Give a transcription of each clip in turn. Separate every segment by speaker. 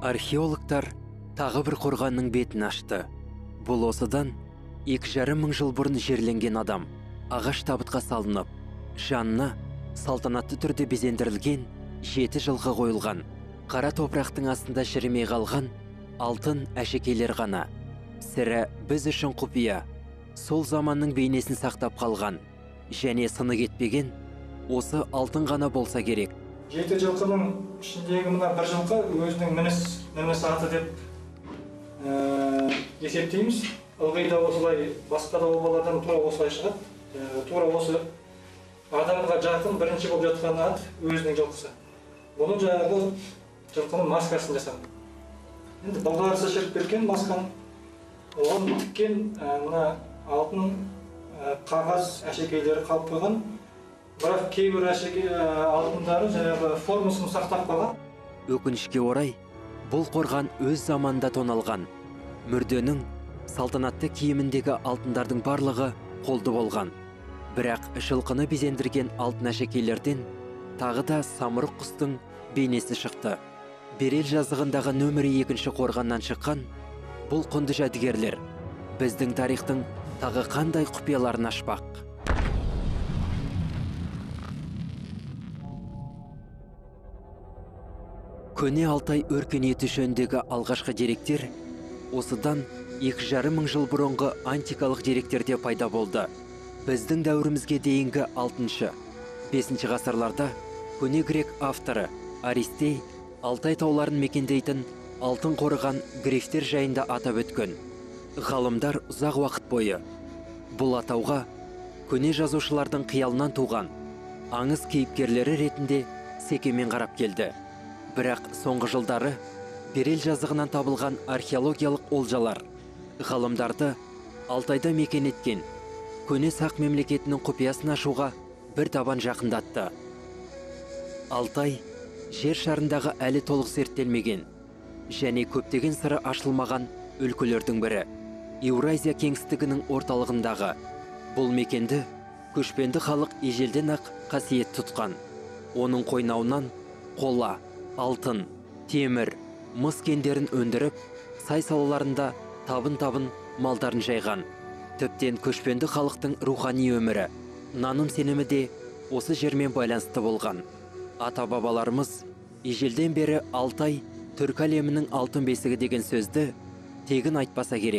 Speaker 1: Археологтар тағы бір қорғанның бетін ашты. Бұл осыдан 2,5 мың жыл бұрын жерленген адам ағаш табытқа салынып, жанына салтанатты түрде безендірілген 7 жылғы қойылған. Қара топырақтың астында шірімей қалған алтын әшекейлер ғана. Сірә біз үшін құпия, сол заманның бейнесін сақтап қалған және сыны кетпеген осы алтын ғана болса керек.
Speaker 2: 7 жылқының ішіндегі мына бір жылқы өзінің мініс аты деп есептейміз. Ылғи да осылай, басқа да обалардан тура осылай шығады. Тура осы адамға жақын бірінші болып жатқан ат өзінің жылқысы. Бұны жаңағы жылқының маскасын жасаған. Енді балдарысы шіріп кеткен масканы, оған тіккен мына алтын қағаз әшекейлері қалып қойған. Бірақ кейбір алтындары жаңағы формасын сақтап қалған.
Speaker 1: Өкінішке орай, бұл қорған өз заманында тоналған. Мүрденің салтанатты киіміндегі алтындардың барлығы қолды болған. Бірақ жылқыны безендірген алтын әшекейлерден тағы да самұрық құстың бейнесі шықты. Берел жазығындағы нөмірі 2 қорғаннан шыққан бұл құнды жәдігерлер біздің тарихтың тағы қандай құпияларын ашпақ. Көне Алтай өркениеті жөніндегі алғашқы деректер осыдан 2,5 мың жыл бұрынғы антикалық деректерде пайда болды. Біздің дәуірімізге дейінгі 6-5 ғасырларда көне грек авторы Аристей Алтай тауларын мекендейтін алтын қорыған грифтер жайында атап өткен. Ғалымдар ұзақ уақыт бойы бұл атауға көне жазушылардың қиялынан туған аңыз кейіпкерлері ретінде секемен қарап келді. Бірақ соңғы жылдары Берел жазығынан табылған археологиялық олжалар ғалымдарды Алтайда мекен еткен көне сақ мемлекетінің құпиясын ашуға бір табан жақындатты. Алтай жер шарындағы әлі толық зерттелмеген және көптеген сыры ашылмаған өлкелердің бірі. Еуразия кеңістігінің орталығындағы бұл мекенді көшпенді халық ежелден ақ қасиет тұтқан. Оның қойнауынан қола, алтын, темір, мыс кендерін өндіріп, сай салаларында табын-табын малдарын жайған. Тіптен көшпенді халықтың рухани өмірі, наным сенімі де осы жермен байланысты болған. Ата-бабаларымыз ежелден бері Алтай түркі әлемінің алтын бесігі деген сөзді тегін айтпаса керек.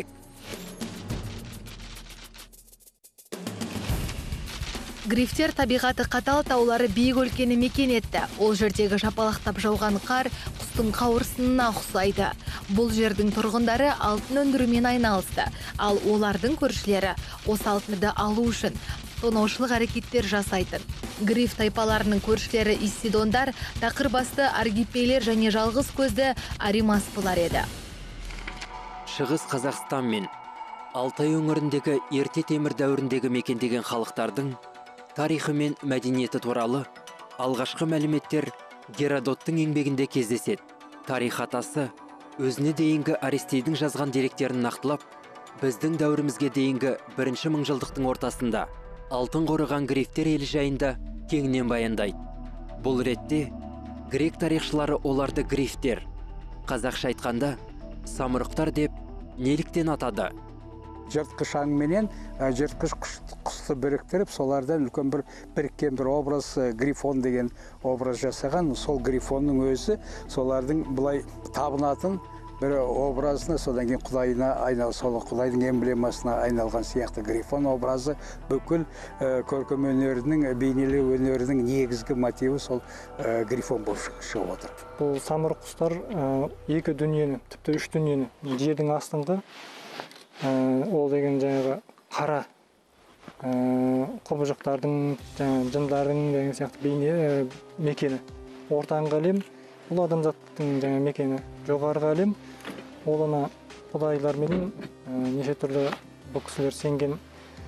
Speaker 3: Грифтер табиғаты қатал таулары биік өлкені мекен етті. Ол жердегі жапалақтап жауған қар құстың қауырсынына ұқсайды. Бұл жердің тұрғындары алтын өндірумен айналысты, ал олардың көршілері осы алтынды алу үшін тонаушылық әрекеттер жасайтын. Гриф тайпаларының көршілері исидондар, тақырбасты аргипейлер және жалғыз көзді аримаспылар еді.
Speaker 1: Шығыс Қазақстан мен Алтай өңіріндегі ерте темір дәуіріндегі мекендеген халықтардың тарихы мен мәдениеті туралы алғашқы мәліметтер Геродоттың еңбегінде кездеседі. Тарих атасы өзіне дейінгі Аристейдің жазған деректерін нақтылап, біздің дәуірімізге дейінгі 1 мыңжылдықтың ортасында алтын қорыған грифтер елі жайында кеңінен баяндайды. Бұл ретте грек тарихшылары оларды грифтер, қазақша айтқанда самұрықтар деп неліктен атады?
Speaker 4: Жыртқыш аң менен жыртқыш құсты біріктіріп, солардан үлкен біріккен бір образ грифон деген образ жасаған. Сол грифонның өзі солардың бұлай табынатын бір образына, содан кейін құдайына сол құдайдың эмблемасына айналған сияқты грифон образы бүкіл көркем өнерінің, бейнелеу өнерінің негізгі мотиві сол грифон болып шығып отыр.
Speaker 2: Бұл самұрық құстар екі дүниені, тіпті 3 дүниені, жердің астыңғы ол деген жаңағы қара құбыжықтардың, жындардың деген сияқты бейне мекені. Ортаңғы әлем бұл адамзаттың жаңа мекені. Жоғарғы әлем ол ана құдайлар менен неше түрлі бұл кісілер сенген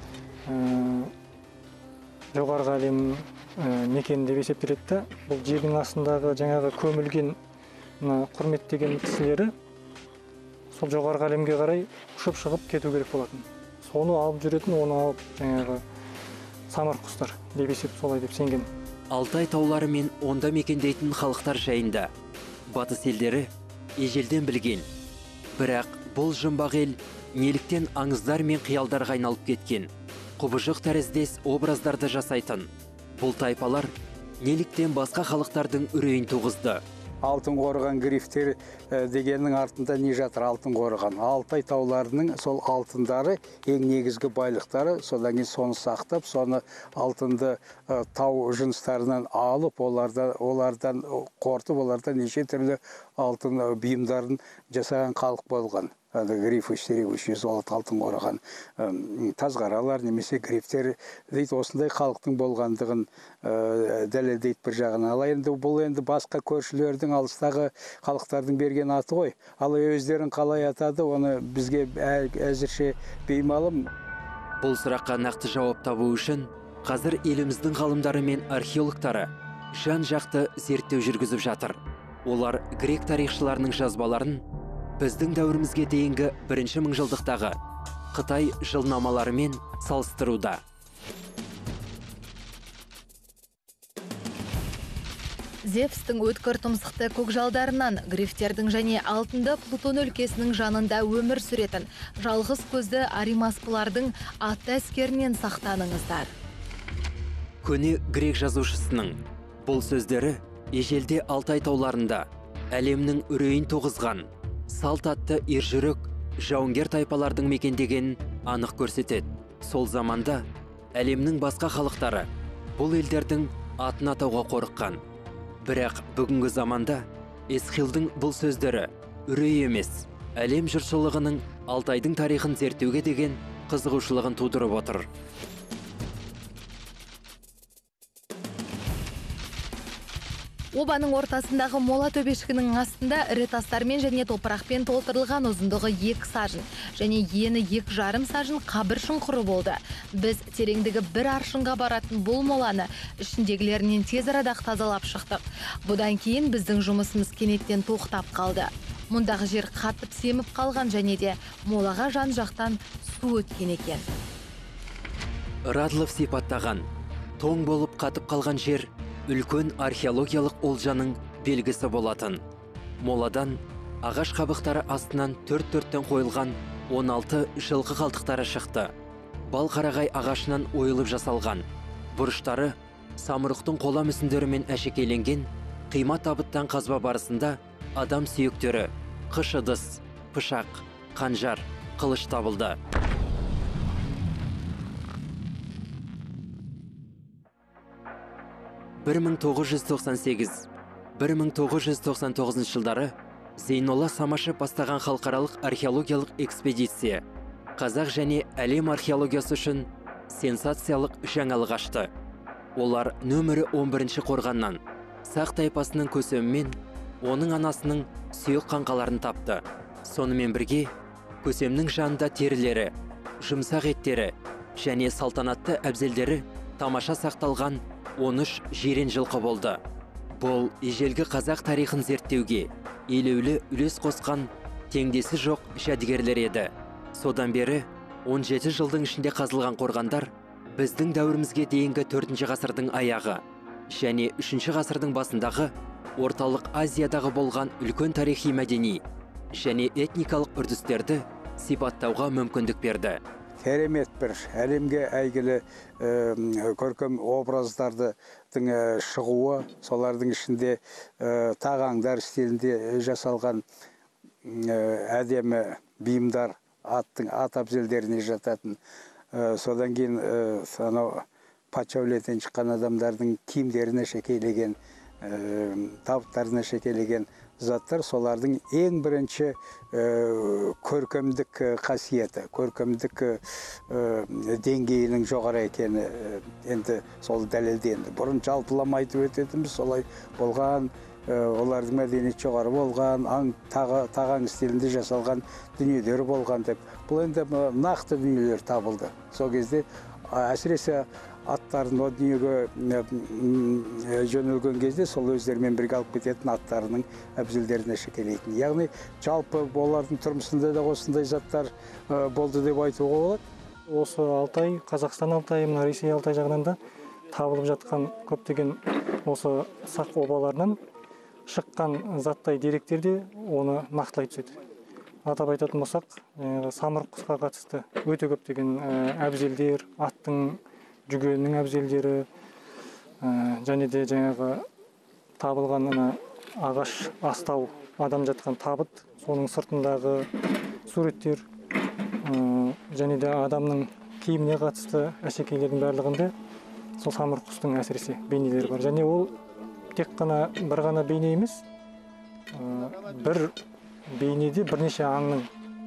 Speaker 2: жоғарғы әлем мекені деп есептеледі. Бұл жердің астындағы жаңағы көмілген құрметтеген кісілері сол жоғарғы әлемге қарай ұшып шығып кету керек болатын. Соны алып жүретін, оны алып жаңағы самұрық құстар деп солай деп сенген.
Speaker 1: Алтай таулары мен онда мекендейтін халықтар жайында батыс елдері ежелден білген. Бірақ бұл жұмбақ ел неліктен аңыздар мен қиялдарға айналып кеткен. Құбыжық тәріздес образдарды жасайтын. Бұл тайпалар неліктен басқа халықтардың үрейін туғызды.
Speaker 4: Алтын қорған грифтер дегеннің артында не жатыр? Алтын қорған. Алтай тауларының сол алтындары ең негізгі байлықтары. Содан кейін соны сақтап, соны алтынды тау жыныстарынан алып, олардан қортып, олардан неше түрлі алтын бұйымдарын жасаған халық болған. Гриф үстерегуші, золот алтын қорған тазғаралар немесе грифтер дейді, осындай халықтың болғандығын дәлелдейді бір жағынан. Ал енді бұл енді басқа көршілердің, алыстағы халықтардың берген аты ғой. Ал өздерін қалай атады, оны бізге әзірше беймәлім.
Speaker 1: Бұл сұраққа нақты жауап табу үшін қазір еліміздің ғалымдары мен археологтары жан-жақты зерттеу жүргізіп жатыр. Олар грек тарихшыларының жазбаларын біздің дәуірімізге дейінгі бірінші мыңжылдықтағы Қытай жылнамаларымен салыстыруда.
Speaker 3: Зевстің өткір тұмсықты көкжалдарынан грифтердің және алтынды Плутон өлкесінің жанында өмір сүретін жалғыз көзді аримаспылардың атты әскерінен сақтаныңыздар.
Speaker 1: Көне грек жазушысының бұл сөздері ежелде Алтай тауларында әлемнің үрейін туғызған салт атты ержүрек жауынгер тайпалардың мекендегенін анық көрсетеді. Сол заманда әлемнің басқа халықтары бұл елдердің атын атауға қорыққан. Бірақ бүгінгі заманда Эсхилдің бұл сөздері үрей емес, әлем жұртшылығының Алтайдың тарихын зерттеуге деген қызығушылығын тудырып отыр.
Speaker 3: Обаның ортасындағы мола төбешкінің астында ірі тастармен және топырақпен толтырылған ұзындығы 2 сажын және ені 2,5 сажын қабір шұңқыры болды. Біз тереңдігі 1 аршынға баратын бұл моланы ішіндегілерінен тез арада тазалап шықтық. Бұдан кейін біздің жұмысымыз кенеттен тоқтап қалды. Мұндағы жер қатып семіп қалған және де молаға жан-жақтан су өткен екен.
Speaker 1: Радлов сипаттаған тоң болып қатып қалған жер үлкен археологиялық олжаның белгісі болатын. Моладан ағаш қабықтары астынан төрт-төрттен қойылған 16 жылқы қалтықтары шықты. Балқарағай ағашынан ойылып жасалған. Бұрыштары самұрықтың қола мүсіндерімен әшекейленген қима табыттан қазба барысында адам сүйектері, қыш ыдыс, пышақ, қанжар, қылыш табылды. Мың 1998-1999 жылдары Зейнолла Самашев бастаған халықаралық археологиялық экспедиция қазақ және әлем археологиясы үшін сенсациялық жаңалық ашты. Олар нөмірі 11 қорғаннан сақ тайпасының көсемімен оның анасының сүйек қаңқаларын тапты. Сонымен бірге көсемнің жанында терілері, жұмсақ еттері және салтанатты әбзелдері тамаша сақталған 13 жирен жылқы болды. Бұл ежелгі қазақ тарихын зерттеуге елеулі үлес қосқан теңдесі жоқ жәдігерлер еді. Содан бері 17 жылдың ішінде қазылған қорғандар біздің дәуірімізге дейінгі 4 ғасырдың аяғы және 3 ғасырдың басындағы орталық Азиядағы болған үлкен тарихи мәдени және этникалық үрдістерді сипаттауға мүмкіндік берді.
Speaker 4: Керемет бір әлемге әйгілі көркем образдардың шығуы, солардың ішінде тағаңдар стилінде жасалған әдемі бұйымдар ат абзелдеріне жататын. Содан кейін патша әулетінен шыққан адамдардың киімдеріне шекейлеген, табыттарына шекейлеген заттар, солардың ең бірінші көркемдік қасиеті, көркемдік деңгейінің жоғары екені енді сол дәлелденді. Бұрын жалпылама айтып өтетіміз, солай болған, олардың мәдениет жоғары болған, тағаң стилінде жасалған дүниелері болған деп. Бұл енді нақты дүниелер табылды. Сол кезде әсіресе аттарын о дүниеге жөнелген кезде сол өздерімен бірге алып кететін аттарының әбзелдеріне шекелейтін. Яғни жалпы олардың тұрмысында да осындай заттар болды деп айтуға болады.
Speaker 2: Осы Алтай, Қазақстан Алтай, мына Ресей Алтай жағынан да табылып жатқан көптеген осы сақ обаларынан шыққан заттай деректерде оны нақтылай түседі. Атап айтатын болсақ, самұрық құсқа қатысты өте көптеген әбзелдер, аттың жүгенінің әбзелдері, және де жаңағы табылған ағаш астау, адам жатқан табыт, соның сыртындағы суреттер, және де адамның киіміне қатысты әшекейлердің барлығында сол самұрық құстың әсіресе бейнелері бар. Және ол тек қана бір ғана бейне емес, бір бейнеде бірнеше аңның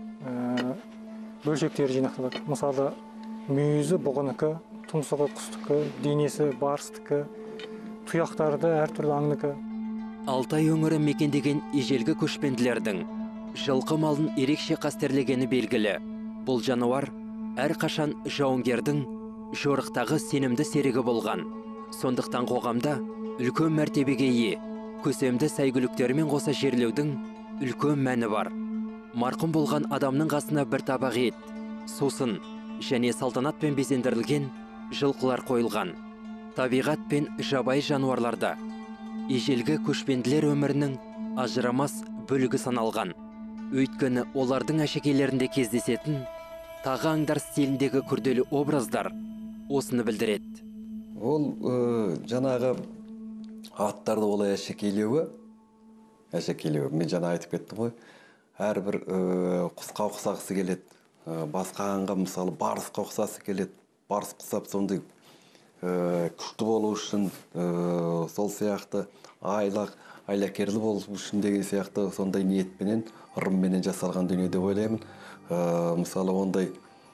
Speaker 2: бөлшектері жинақталады. Мысалы, мүйізі бұғыныкі, тұмсығы құстікі, денесі барыстікі, тұяқтары да әртүрлі аңныкі.
Speaker 1: Алтай өңірі мекендеген ежелгі көшпенділердің жылқы малын ерекше қастерлегені белгілі. Бұл жануар әрқашан жауынгердің жорықтағы сенімді серігі болған. Сондықтан қоғамда үлкен мәртебеге ие, көсемді сәйгүліктермен қоса жерлеудің үлкен мәні бар. Марқұм болған адамның қасына бір табақ ет, сусын және салтанатпен безендірілген жылқылар қойылған. Табиғат пен жабайы жануарларда ежелгі көшпенділер өмірінің ажырамас бөлігі саналған. Өйткені олардың әшекейлерінде кездесетін тағы аңдар стиліндегі күрделі образдар осыны білдіреді.
Speaker 5: Ол жаңағы аттарды олай әшекейлеуі, мен жаңа айтып кеттім ғой, әрбір құсқа ұқсағысы келеді. Басқа аңға мысалы барысқа ұқсасы келеді. Барыс құсап сондай күшті болу үшін, сол сияқты айлакерлі болу үшін деген сияқты сондай ниетпенен, ырымменен жасалған дүние деп ойлаймын. Мысалы ондай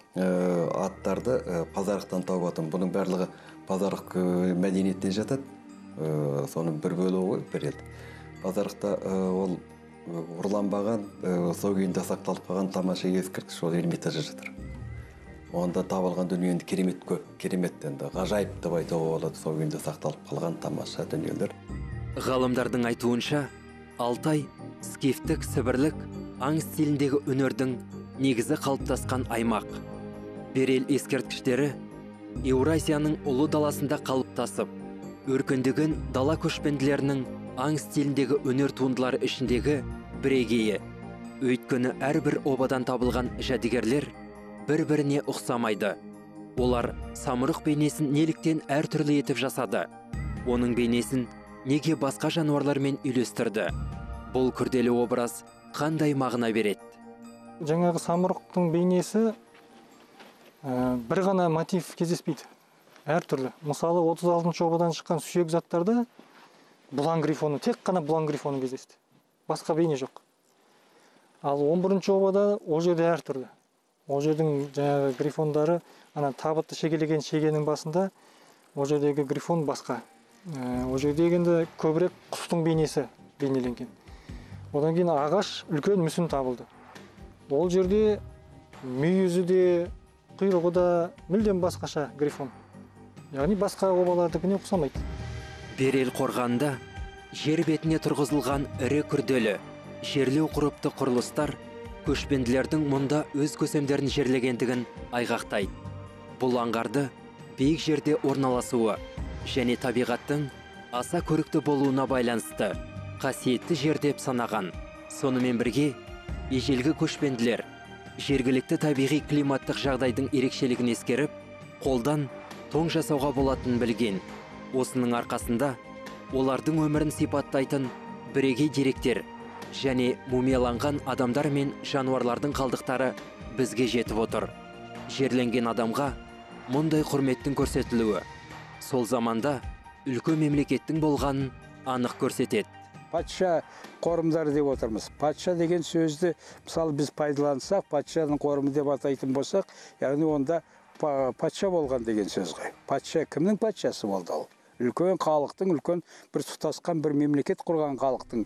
Speaker 5: аттарды пазарықтан тауып атым. Бұның барлығы пазарық мәдениеттен жатады. Соның бір бөлігі ғой, бір ел. Пазарықта ол ұрланбаған, сол күйінде сақталып қалған тамаша ескерткіш ол Эрмитажда жатыр. Онда табылған дүниені керемет көп, кереметтен де ғажайып деп айтуға болады, сол күйінде сақталып қалған тамаша дүниелер.
Speaker 1: Ғалымдардың айтуынша, Алтай скифтік, сібірлік, аң стиліндегі өнердің негізі қалыптасқан аймақ. Берел ескерткіштері Еуразияның ұлы даласында қалыптасып, өркендеген дала көшпенділерінің аң стиліндегі өнер туындылары ішіндегі бірегейі. Өйткені әрбір обадан табылған жәдігерлер бір-біріне ұқсамайды. Олар самұрық бейнесін неліктен әртүрлі етіп жасады? Оның бейнесін неге басқа жануарлармен үйлестірді? Бұл күрделі образ қандай мағына береді?
Speaker 2: Жаңағы самұрықтың бейнесі бір ғана мотив кездеспейді. Әртүрлі. Мысалы, 36-шы обадан шыққан сүйек заттарда бұлан грифоны, тек қана бұлан грифоны кездесті. Басқа бейне жоқ. Ал 11-ші обада ол жерде әртүрлі. Ол жердің жаңағы грифондары, табытты шегелеген шегенің басында ол жердегі грифон басқа. Ол жердегенде көбірек құстың бейнесі бейнеленген. Одан кейін ағаш үлкен мүсін табылды. Ол жерде мүйізі де, құйрығы да мүлдем басқаша грифон. Яғни басқа обалардыкіне ұқсамайды.
Speaker 1: Берел қорғанында жер бетіне тұрғызылған ірі күрделі жерлеу құрыпты құрылыстар көшпенділердің мұнда өз көсемдерін жерлегендігін айғақтайды. Бұл аңғарды биік жерде орналасуы және табиғаттың аса көрікті болуына байланысты қасиетті жер деп санаған. Сонымен бірге ежелгі көшпенділер жергілікті табиғи климаттық жағдайдың ерекшелігін ескеріп, қолдан тоң жасауға болатынын білген. Осының арқасында олардың өмірін сипаттайтын бірегей деректер және мумияланған адамдар мен жануарлардың қалдықтары бізге жетіп отыр. Жерленген адамға мұндай құрметтің көрсетілуі сол заманда үлкен мемлекеттің болғанын анық көрсетеді.
Speaker 4: Патша қорымдары деп отырмыз. Патша деген сөзді мысалы біз пайдалансақ, патшаның қорымы деп атайтын болсақ, яғни онда патша болған деген сөз ғой. Патша кімнің патшасы болды ол? Үлкен халықтың, үлкен бір тұтасқан бір мемлекет құрған халықтың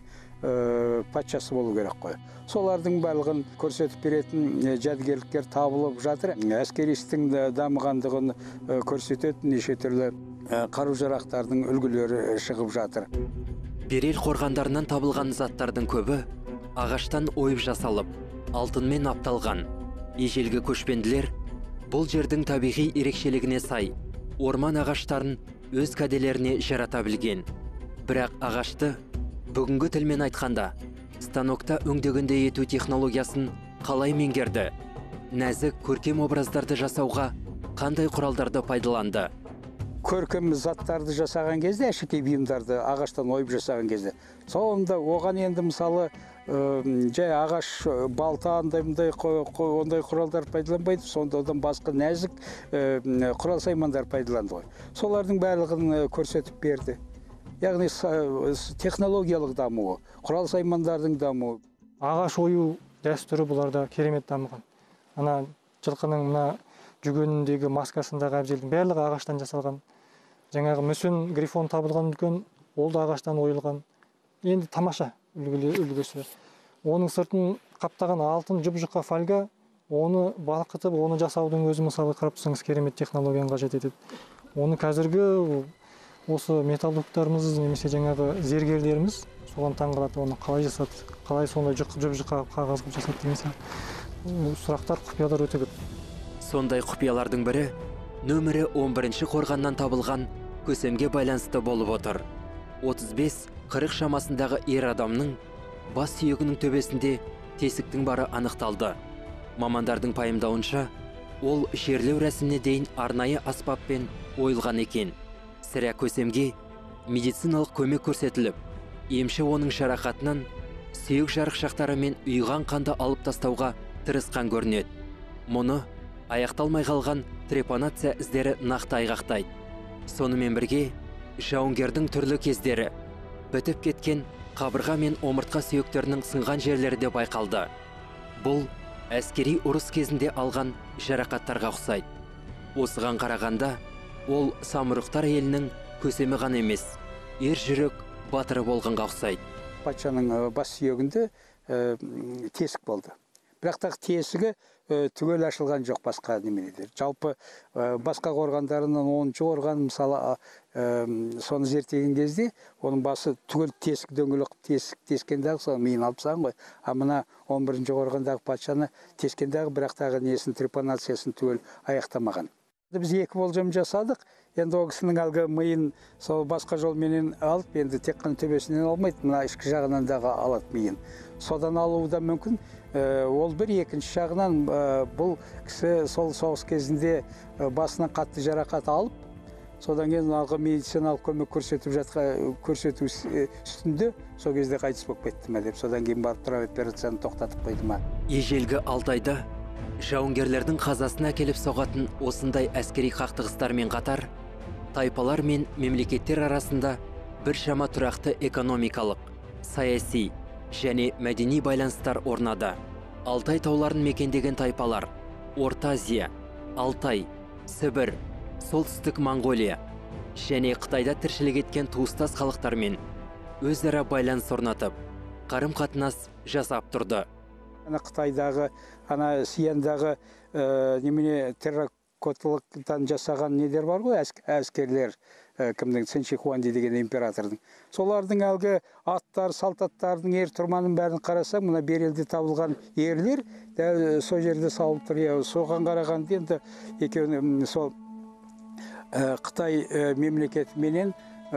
Speaker 4: патшасы болу керек қой. Солардың барлығын көрсетіп беретін жәдігерліктер табылып жатыр. Әскери істің дамығандығын көрсететін неше түрлі қару-жарақтардың үлгілері шығып жатыр.
Speaker 1: Берел қорғандарынан табылған заттардың көбі ағаштан ойып жасалып, алтынмен апталған. Ежелгі көшпенділер бұл жердің табиғи ерекшелігіне сай орман ағаштарын өз кәделеріне жарата білген. Бірақ ағашты Бүгінгі тілмен айтқанда, станокта өңдегенде ету технологиясын қалай меңгерді? Нәзік көркем образдарды жасауға қандай құралдарды пайдаланды?
Speaker 4: Көркем заттарды жасаған кезде, әшекей бұйымдарды ағаштан ойып жасаған кезде, сонда оған енді мысалы жай ағаш балта ондай құралдар пайдаланбайды, сонда одан басқа нәзік құрал саймандар пайдаланды ғой. Солардың барлығын көрсетіп берді. Яғни технологиялық дамуы, құрал саймандардың дамуы.
Speaker 2: Ағаш ою дәстүрі бұларда керемет дамыған. Ана жылқының мына жүгеніндегі маскасындағы әбзелдің барлығы ағаштан жасалған. Жаңағы мүсін грифон табылған үлкен, ол да ағаштан ойылған. Енді тамаша үлгісі. Оның сыртын қаптаған алтын жұп-жұқа фольга, оны балқытып, оны жасаудың өзі мысалы қарап тұрсаңыз керемет технологияны қажет етеді. Оны қазіргі осы металлургтарымыз немесе жаңағы зергерлеріміз соған таңғалады, оны қалай жасады, қалай сондай жұп-жұқа қағаз қылып жасады деген сияқты сұрақтар, құпиялар өте көп.
Speaker 1: Сондай құпиялардың бірі нөмірі 11-ші қорғаннан табылған көсемге байланысты болып отыр. 35-40 шамасындағы ер адамның бас сүйегінің төбесінде тесіктің бары анықталды. Мамандардың пайымдауынша, ол жерлеу рәсіміне дейін арнайы аспаппен ойылған екен. Сірә көсемге медициналық көмек көрсетіліп, емші оның жарақатынан сүйек жарықшақтары мен ұйыған қанды алып тастауға тырысқан көрінеді. Мұны аяқталмай қалған трепанация іздері нақты айғақтайды. Сонымен бірге жауынгердің түрлі кездері, бітіп кеткен қабырға мен омыртқа сүйектерінің сынған жерлері де байқалды. Бұл әскери ұрыс кезінде алған жарақаттарға ұқсайды. Осыған қарағанда, ол самұрықтар елінің көсемі ғана емес, ер жүрек батыры болғанға ұқсайды.
Speaker 4: Патшаның бас сүйегінде тесік болды. Бірақтағы тесігі түгел ашылған жоқ басқа немеледер. Жалпы басқа қорғандарынан 10-ші қорған мысалы соны зерттеген кезде, оның басы түгел тесік дөңгелек тескендағы соны миын алып тастаған ғой. А мына 11-ші қорғандағы патшаны тескендағы бірақтағы несін трепанациясын түгел аяқтамаған. Біз екі болжам жасадық. Енді ол кісінің әлгі миын сол басқа жолменен алып, енді тек қана төбесінен алмайды, мына ішкі жағынан дағы алады миын. Содан алуы да мүмкін. Ол бір, екінші жағынан бұл кісі сол соғыс кезінде басынан қатты жарақат алып, содан кейін алғы медициналық көмек көрсету үстінде сол кезде қайтыс болып кетті ме деп, содан кейін барып тұрап операцияны тоқтатып қойды ма.
Speaker 1: Ежелгі Алтайда жауынгерлердің қазасына келіп соғатын осындай әскери қақтығыстармен қатар, тайпалар мен мемлекеттер арасында біршама тұрақты экономикалық, саяси және мәдени байланыстар орнады. Алтай тауларын мекендеген тайпалар Орта Азия, Алтай, Сібір, Солтүстік Моңғолия және Қытайда тіршілік еткен туыстас халықтармен өзара байланыс орнатып, қарым-қатынас жасап тұрды.
Speaker 4: Қытайдағы, Сияндағы немене терракоталықтан жасаған недер бар ғой, әскерлер, кімдің Цин Ши Хуанди деген императордың. Солардың әлгі аттар, салтаттардың ер тұрманын бәрін қараса, мына берелде табылған ерлер сол жерде салып тұр. Соған қарағанда енді екеуі сол Қытай мемлекетіменен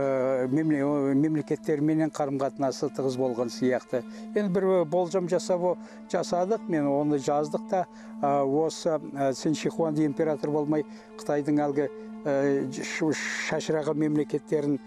Speaker 4: мемлекеттерменен қарым-қатынасы тығыз болған сияқты. Енді бір болжам жасадық, мен оны жаздық та, осы Цин Ши Хуанди император болмай, Қытайдың әлгі шашырағы мемлекеттерін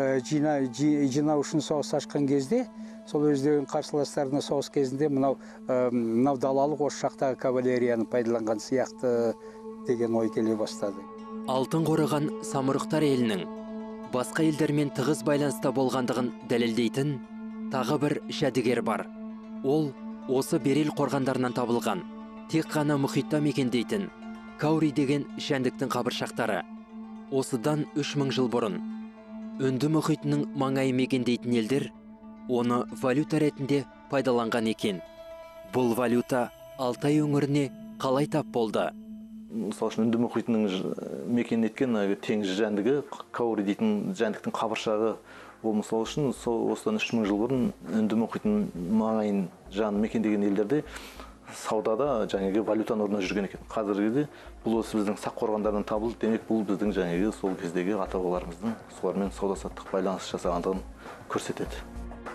Speaker 4: жинау үшін соғыс ашқан кезде, сол өздерінің қарсыластарына соғыс кезінде мынау далалық осы жақтағы кавалерияны пайдаланған сияқты деген ой келе бастады.
Speaker 1: Алтын қорыған самұрықтар елінің басқа елдермен тығыз байланыста болғандығын дәлелдейтін тағы бір жәдігер бар. Ол осы берел қорғандарынан табылған, тек қана мұхитта мекендейтін Каури деген жәндіктің қабыршақтары. Осыдан 3000 жыл бұрын Үнді мұхитының маңайы мекендейтін елдер оны валюта ретінде пайдаланған екен. Бұл валюта Алтай өңіріне қалай тап болды?
Speaker 6: Мысалы үшін Үнді мұхитының мекен еткен теңіз жәндігі, Каури дейтін жәндіктің қабыршағы, ол мысалы үшін осыдан 3000 жыл бұрын Үнді мұхитының маңайын мекендеген елдерде саудада жаңағы валютаның орнына жүрген екен. Қазіргіде бұл осы біздің сақ қорғандарынан табылды. Демек бұл біздің жаңағы сол кездегі ата-бабаларымыздың солармен сауда-саттық байланыс жасағандығын көрсетеді.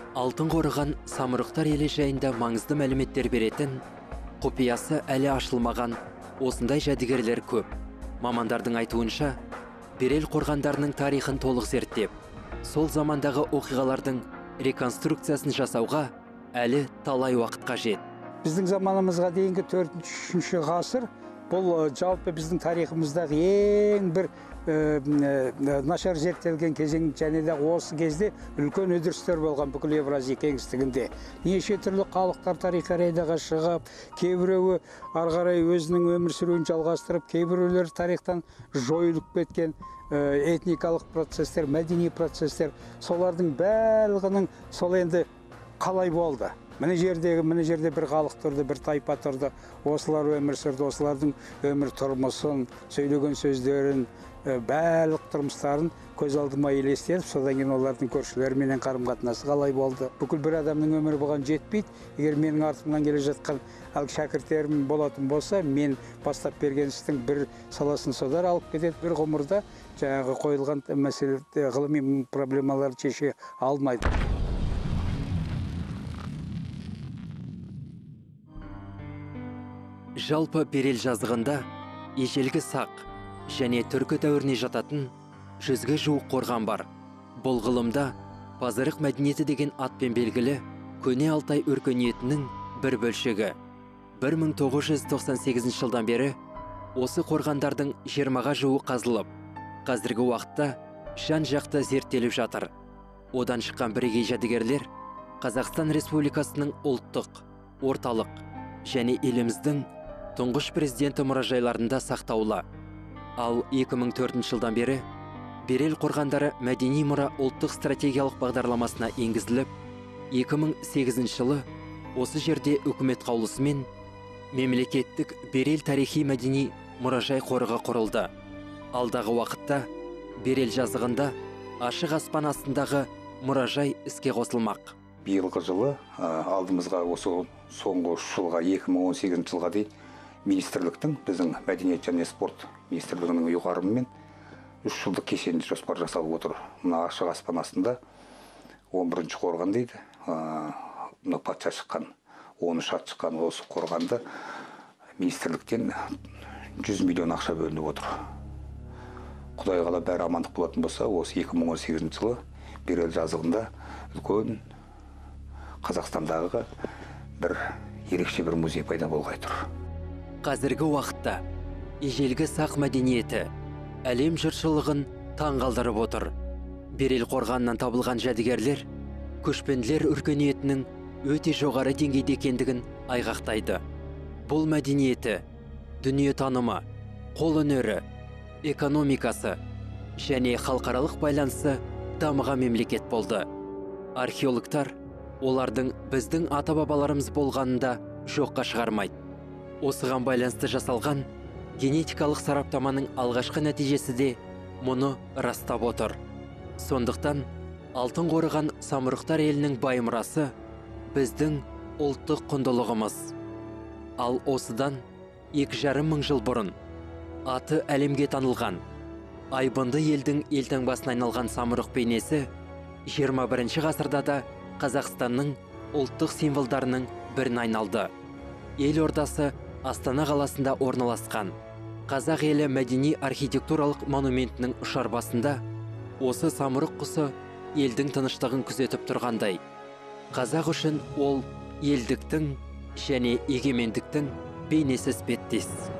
Speaker 1: Алтын қорыған самұрықтар елі жайында маңызды мәліметтер беретін, құпиясы әлі ашылмаған осындай жәдігерлер көп. Мамандардың айтуынша, Берел қорғандарының тарихын толық зерттеп, сол замандағы оқиғалардың реконструкциясын жасауға әлі талай уақыт қажет.
Speaker 4: Біздің заманымызға дейінгі 4-3 ғасыр бұл жалпы біздің тарихымыздағы ең бір нашар зерттелген кезең, және де осы кезде үлкен үдерістер болған бүкіл Евразия кеңістігінде. Неше түрлі халықтар тарихи аренаға шығып, кейбіреуі ары қарай өзінің өмір сүруін жалғастырып, кейбіреулер тарихтан жойылып кеткен этникалық процестер, мәдени процестер, солардың барлығының сол енді қалай болды? Міне жерде бір халық тұрды, бір тайпа тұрды, осылар өмір сүрді, осылардың өмір тұрмысын, сөйлеген сөздерін, барлық тұрмыстарын көз алдыма елестетіп, содан кейін олардың көршілеріменен қарым-қатынасы қалай болды. Бүкіл бір адамның өмірі бұған жетпейді. Егер менің артымнан келе жатқан шәкірттерім болатын болса, мен бастап берген істің бір саласын содар алып кетеді. Бір ғұмырда жаңағы қойылған мәселе, ғылыми проблемаларды шеше алмайды.
Speaker 1: Жалпы Берел жазығында ежелгі сақ және түркі дәуіріне жататын 100-ге жуық қорған бар. Бұл ғылымда Пазырық мәдениеті деген атпен белгілі көне Алтай өркениетінің бір бөлшегі. 1998 жылдан бері осы қорғандардың 20-ға жуығы қазылып, қазіргі уақытта жан-жақты зерттеліп жатыр. Одан шыққан бірегей жәдігерлер Қазақстан Республикасының ұлттық, орталық және еліміздің тұңғыш президенті мұражайларында сақтаулы. Ал 2004 жылдан бері Берел қорғандары мәдени мұра ұлттық стратегиялық бағдарламасына енгізіліп, 2008 жылы осы жерде үкімет қаулысымен мемлекеттік Берел тарихи мәдени мұражай қорығы құрылды. Алдағы уақытта Берел жазығында ашық аспан астындағы мұражай іске қосылмақ.
Speaker 7: Биылғы жылы алдымызға осы соңғы жылға 2018 жылға дейін министрліктің, біздің мәдениет және спорт министрлігінің ұйғарымымен 3 жылдық кешенді жоспар жасалып отыр. Мына ашық аспан астында 11-ші қорған дейді. Мына патша шыққан, 13 ат шыққан осы қорғанды министрліктен 100 миллион ақша бөлініп отыр. Құдай қалап бәрі амандық болатын болса, осы 2018 жылы Берел жазығында үлкен Қазақстандағы бір ерекше бір музей пайда болғай тұр.
Speaker 1: Қазіргі уақытта ежелгі сақ мәдениеті әлем жұртшылығын таңғалдырып отыр. Берел қорғанынан табылған жәдігерлер көшпенділер өркениетінің өте жоғары деңгейде екендігін айғақтайды. Бұл мәдениеті, дүниетанымы, қол өнері, экономикасы және халықаралық байланысы дамыған мемлекет болды. Археологтар олардың біздің ата-бабаларымыз болғанында жоққа шығармайды. Осыған байланысты жасалған генетикалық сараптаманың алғашқы нәтижесі де мұны растап отыр. Сондықтан алтын қорыған самұрықтар елінің бай мұрасы біздің ұлттық құндылығымыз. Ал осыдан 2,5 мың жыл бұрын аты әлемге танылған айбынды елдің елтаңбасына айналған самұрық бейнесі 21 ғасырда да Қазақстанның ұлттық символдарының бірін айналды. Елордасы Астана қаласында орналасқан Қазақ елі мәдени архитектуралық монументінің ұшар басында осы самұрық құсы елдің тыныштығын күзетіп тұрғандай. Қазақ үшін ол елдіктің және егемендіктің бейнесі іспеттес.